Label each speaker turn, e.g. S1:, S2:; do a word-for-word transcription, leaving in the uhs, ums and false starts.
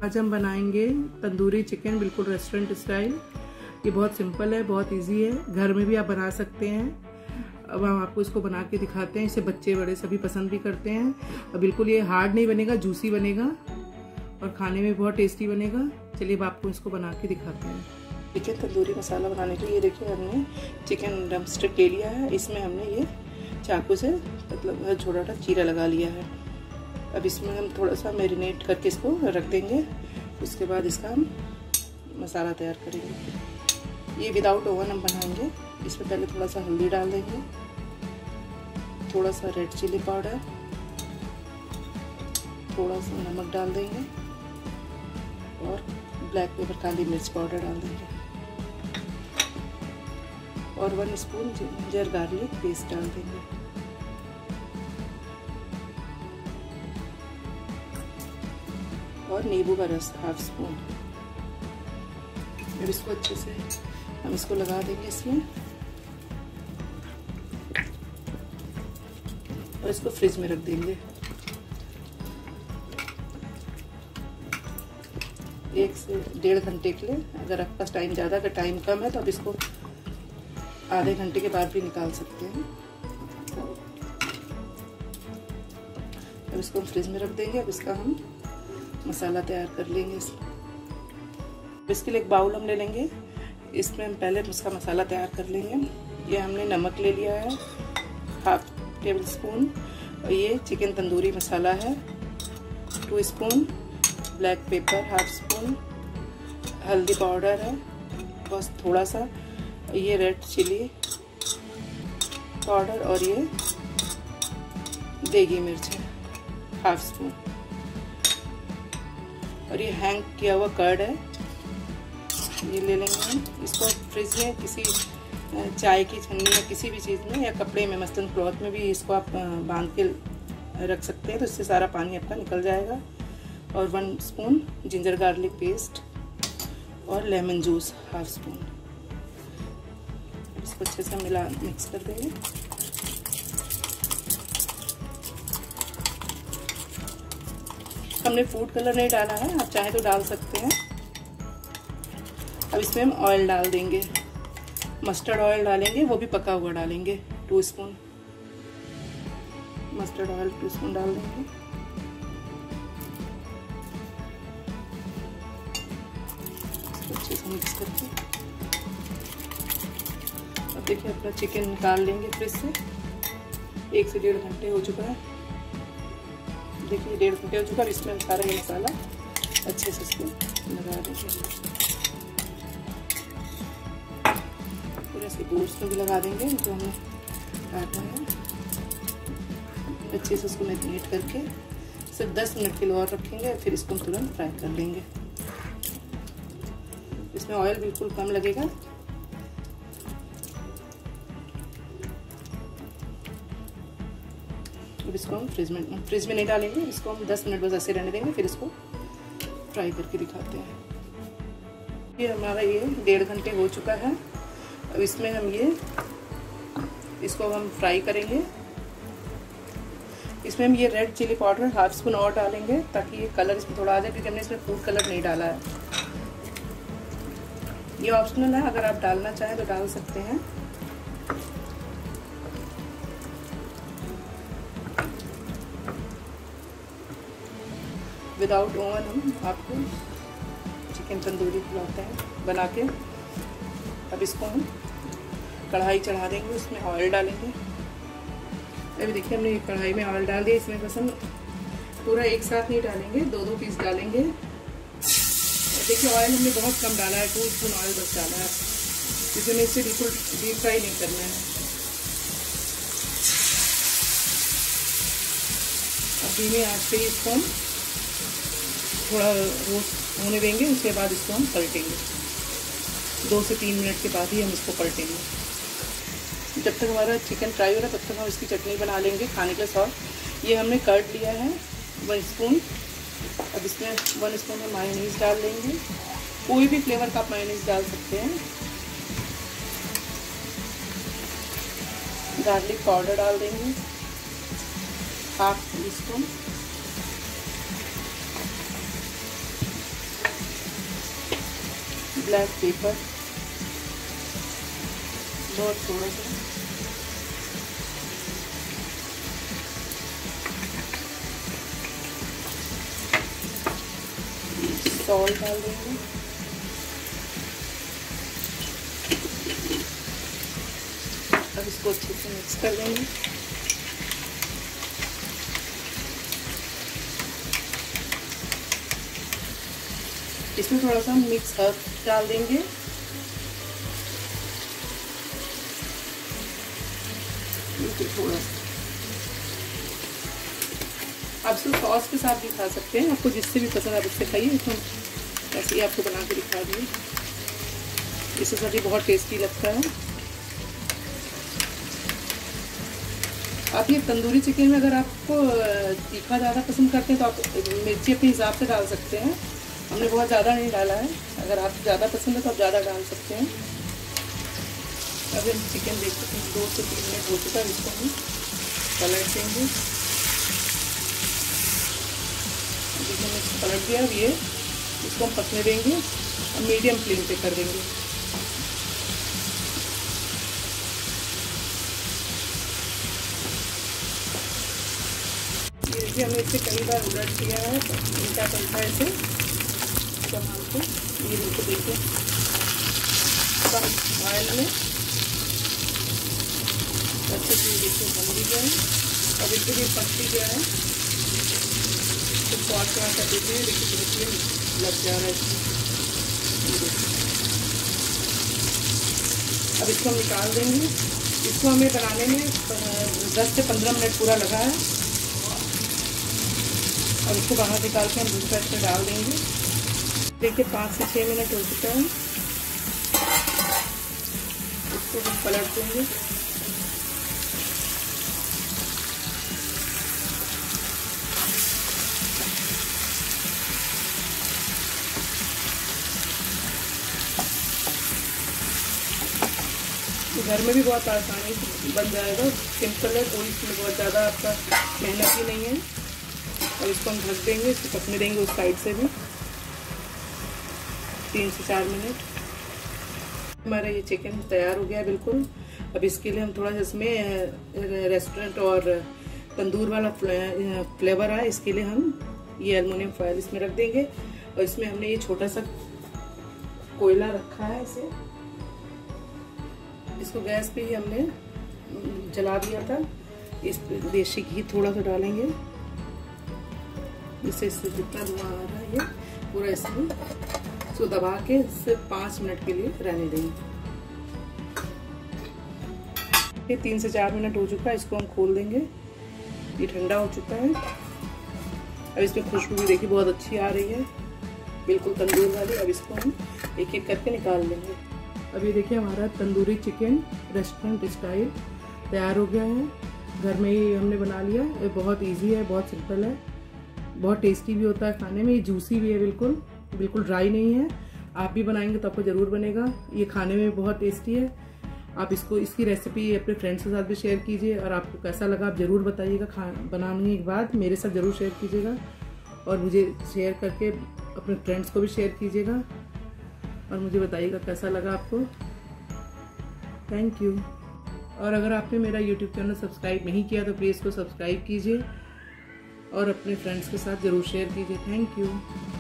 S1: आज हम बनाएंगे तंदूरी चिकन, बिल्कुल रेस्टोरेंट स्टाइल। ये बहुत सिंपल है, बहुत इजी है, घर में भी आप बना सकते हैं। अब हम आपको इसको बना के दिखाते हैं। इसे बच्चे बड़े सभी पसंद भी करते हैं और बिल्कुल ये हार्ड नहीं बनेगा, जूसी बनेगा और खाने में बहुत टेस्टी बनेगा। चलिए अब आपको इसको बना के दिखाते हैं। चिकन तंदूरी मसाला बनाने के लिए देखिए हमने चिकन ड्रमस्टिक ले लिया है। इसमें हमने ये चाकू से मतलब छोटा छोटा चीरा लगा लिया है। अब इसमें हम थोड़ा सा मैरिनेट करके इसको रख देंगे। उसके बाद इसका हम मसाला तैयार करेंगे। ये विदाउट ओवन हम बनाएंगे। इसमें पहले थोड़ा सा हल्दी डाल देंगे, थोड़ा सा रेड चिली पाउडर, थोड़ा सा नमक डाल देंगे और ब्लैक पेपर काली मिर्च पाउडर डाल देंगे और one spoon ginger garlic paste डाल देंगे। और नींबू का रस हाफ स्पून। अब इसको अच्छे से हम इसको लगा देंगे इसमें और इसको फ्रिज में रख देंगे। एक से डेढ़ घंटे के लिए। अगर आपके पास टाइम ज़्यादा, अगर टाइम कम है तो आप इसको आधे घंटे के बाद भी निकाल सकते हैं। अब इसको हम फ्रिज में रख देंगे। अब इसका हम मसाला तैयार कर लेंगे। इसके लिए एक बाउल हम ले लेंगे। इसमें हम पहले उसका मसाला तैयार कर लेंगे। ये हमने नमक ले लिया है हाफ टेबल स्पून और ये चिकन तंदूरी मसाला है two spoon, black pepper half spoon, हल्दी पाउडर है बस थोड़ा सा, ये रेड चिली पाउडर और ये देगी मिर्च है हाफ स्पून और ये हैंग किया हुआ कर्ड है, ये ले लेंगे हम। इसको फ्रिज में किसी चाय की छन्नी या किसी भी चीज़ में या कपड़े में, मसलन क्लॉथ में भी इसको आप बांध के रख सकते हैं, तो इससे सारा पानी आपका निकल जाएगा। और one spoon ginger garlic paste और लेमन जूस हाफ स्पून। इसको अच्छे से मिला मिक्स कर देंगे। हमने फूड कलर नहीं डाला है, आप चाहे तो डाल सकते हैं। अब इसमें हम ऑयल डाल देंगे, मस्टर्ड ऑयल डालेंगे, वो भी पका हुआ डालेंगे two spoon. Mustard oil two spoon डाल देंगे। अच्छे से मिक्स करके अब देखिए अपना चिकन निकाल लेंगे फ्रिज से। एक से डेढ़ घंटे हो चुका है। देखिए डेढ़ घंटे हो चुका है। इसमें सारा ये मसाला अच्छे से इसको लगा देंगे। पूरे से गोश्त में भी लगा देंगे जो हमने काटा है। अच्छे से इसको मैरिनेट करके सिर्फ दस मिनट के लिए और रखेंगे, फिर इसको तुरंत फ्राई कर लेंगे। इसमें ऑयल बिल्कुल कम लगेगा। अब इसको हम फ्रिज में फ्रिज में नहीं डालेंगे, इसको हम दस मिनट बस ऐसे रहने देंगे, फिर इसको फ्राई करके दिखाते हैं। ये हमारा ये डेढ़ घंटे हो चुका है। अब इसमें हम ये इसको हम फ्राई करेंगे। इसमें हम ये red chilli powder half spoon और डालेंगे ताकि ये कलर इसमें थोड़ा आ जाए, क्योंकि हमने इसमें फूड कलर नहीं डाला है। ये ऑप्शनल है, अगर आप डालना चाहें तो डाल सकते हैं। विदाउट ओवन हम आपको चिकन तंदूरी खिलाते हैं बना के। अब इसको हम कढ़ाई चढ़ा देंगे, उसमें ऑयल डालेंगे। अभी देखिए हमने कढ़ाई में ऑयल डाल दिया। इसमें बस हम पूरा एक साथ नहीं डालेंगे, दो दो पीस डालेंगे। देखिए ऑयल हमने बहुत कम डाला है, टू स्पून ऑयल बस डाला है, क्योंकि हमें इसे बिल्कुल डीप फ्राई नहीं करना है। अब धीमे आंच पे इसको हम थोड़ा रोस्ट होने देंगे। उसके बाद इसको हम पलटेंगे। दो से तीन मिनट के बाद ही हम इसको पलटेंगे। जब तक हमारा चिकन फ्राई हो रहा है तब तक हम इसकी चटनी बना लेंगे खाने के साथ। ये हमने कर्ड लिया है वन स्पून। अब इसमें वन स्पून में मायोनीज डाल देंगे। कोई भी फ्लेवर का आप मायोनीज डाल सकते हैं। गार्लिक पाउडर डाल देंगे half teaspoon, black pepper, बहुत थोड़ा सा, सॉल्ट डाल देंगे, अब इसको अच्छे से मिक्स कर देंगे। इसमें थोड़ा सा मिक्स हर्ब डाल देंगे, थोड़ा सा। आप इसको सॉस के साथ भी खा सकते हैं, आपको जिससे भी पसंद आप उससे खाइए। तो ऐसे ही आपको बना के दिखा दिए, इससे साथ ही बहुत टेस्टी लगता है। आप ये तंदूरी चिकन में अगर आपको तीखा ज़्यादा पसंद करते हैं तो आप मिर्ची अपने हिसाब से डाल सकते हैं। हमने बहुत ज़्यादा नहीं डाला है, अगर आप ज़्यादा पसंद है तो आप ज़्यादा डाल सकते हैं। अब हम चिकन देख सकते हैं, दो से तीन मिनट हो चुका है, इसको हम पलट देंगे। देखिए इसको पलट दिया। अब ये इसको हम पकने देंगे और मीडियम फ्लेम पे कर देंगे। ये देखिए हमने इसे कई बार उलट दिया है, उल्टा चलता है इसे संभाल के। ये बिल्कुल देखिए कम ऑयल में अच्छे से देखिए बन भी गया है और बिल्कुल भी पक भी गया है। तो स्वाद का कर देते हैं, देखिए देखिए लग जा रहा है इसमें। अब इसको हम निकाल देंगे। इसको हमें बनाने में दस से पंद्रह मिनट पूरा लगा है। अब इसको बाहर निकाल के हम दूसरा इसमें डाल देंगे। देखिए पाँच से छः मिनट हो चुका है, इसको हम पलट देंगे। तो घर में भी बहुत आसानी से बन जाएगा, सिंपल है, कोई इसमें बहुत ज़्यादा आपका मेहनत ही नहीं है। और इसको हम ढक देंगे, इसको पकने देंगे उस साइड से भी तीन से चार मिनट। हमारा ये चिकन तैयार हो गया बिल्कुल। अब इसके लिए हम थोड़ा सा इसमें रेस्टोरेंट और तंदूर वाला फ्लेवर है, इसके लिए हम ये एल्युमिनियम फॉयल इसमें रख देंगे। और इसमें हमने ये छोटा सा कोयला रखा है, इसे इसको गैस पे ही हमने जला दिया था। इस पे देसी घी थोड़ा सा डालेंगे, इससे इससे जितना धुआं आ रहा है ये पूरा इसमें इसको दबा के सिर्फ पाँच मिनट के लिए रहने देंगे। ये तीन से चार मिनट हो चुका है, इसको हम खोल देंगे। ये ठंडा हो चुका है। अब इसमें खुशबू भी देखिए बहुत अच्छी आ रही है, बिल्कुल तंदूर वाली। अब इसको हम एक एक करके निकाल लेंगे। अब ये देखिए हमारा तंदूरी चिकन रेस्टोरेंट स्टाइल तैयार हो गया है। घर में ही हमने बना लिया। ये बहुत इजी है, बहुत सिंपल है, बहुत टेस्टी भी होता है खाने में। ये जूसी भी है, बिल्कुल बिल्कुल ड्राई नहीं है। आप भी बनाएंगे तो आपको ज़रूर बनेगा। ये खाने में बहुत टेस्टी है। आप इसको इसकी रेसिपी अपने फ्रेंड्स के साथ भी शेयर कीजिए और आपको कैसा लगा आप ज़रूर बताइएगा। खा बनाने के बाद मेरे साथ ज़रूर शेयर कीजिएगा और मुझे शेयर करके अपने फ्रेंड्स को भी शेयर कीजिएगा और मुझे बताइएगा कैसा लगा आपको। Thank you. और अगर आपने मेरा यूट्यूब चैनल सब्सक्राइब नहीं किया तो प्लीज़ इसको सब्सक्राइब कीजिए और अपने फ्रेंड्स के साथ ज़रूर शेयर कीजिए। Thank you.